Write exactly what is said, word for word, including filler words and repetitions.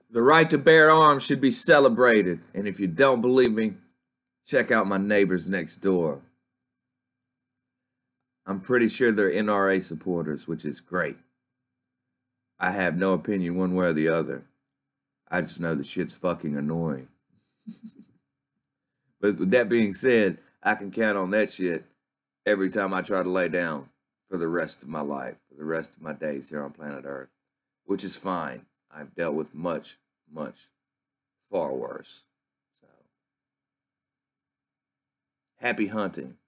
The right to bear arms should be celebrated. And if you don't believe me, check out my neighbors next door. I'm pretty sure they're N R A supporters, which is great. I have no opinion one way or the other. I just know the shit's fucking annoying. But with that being said, I can count on that shit every time I try to lay down for the rest of my life, for the rest of my days here on planet Earth, which is fine. I've dealt with much, much far worse. So, happy hunting.